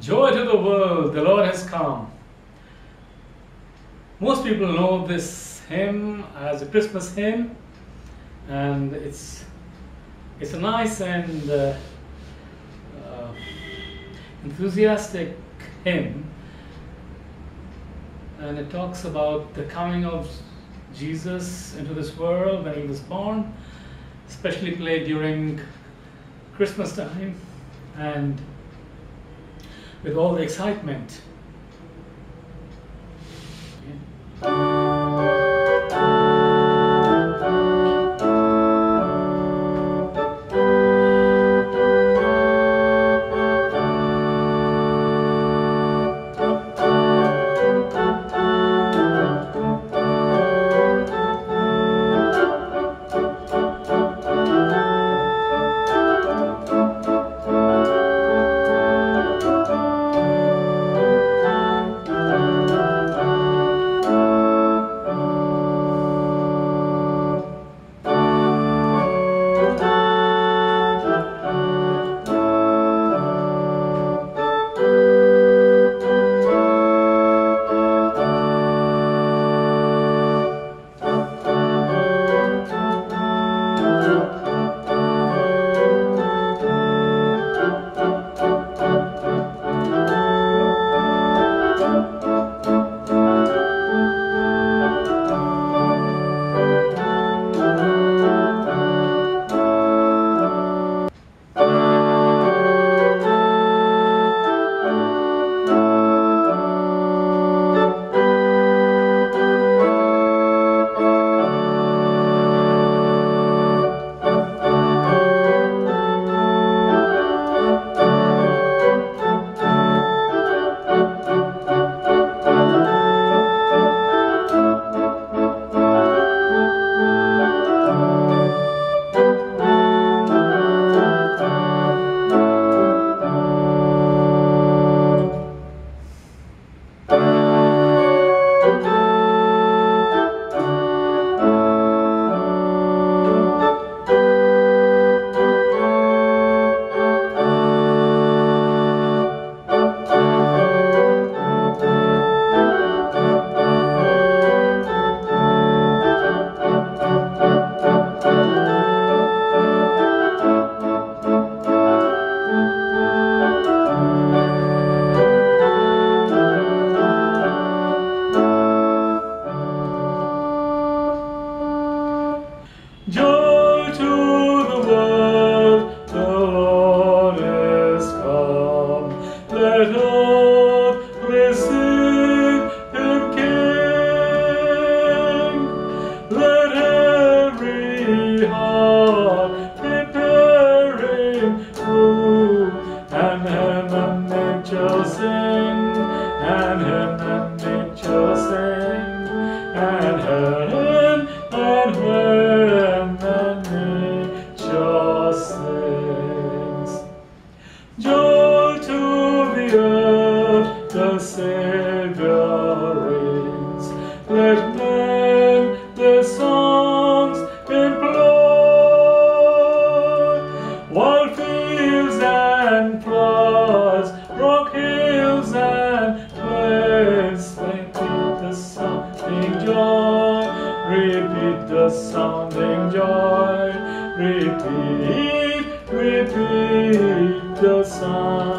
Joy to the world, the Lord has come. Most people know this hymn as a Christmas hymn, and it's a nice and enthusiastic hymn, and it talks about the coming of Jesus into this world when he was born, especially played during Christmas time and with all the excitement. Joy to the world, the Lord is come. Let earth receive him King. Let every heart prepare him room, and heaven and nature sing, and heaven and nature sing, and heaven and nature sings. Joy to the earth, the Saviour reigns. Let men their songs employ, while fields and floods, rock hills and plains, repeat the sounding joy, repeat the sounding joy, repeat the sound.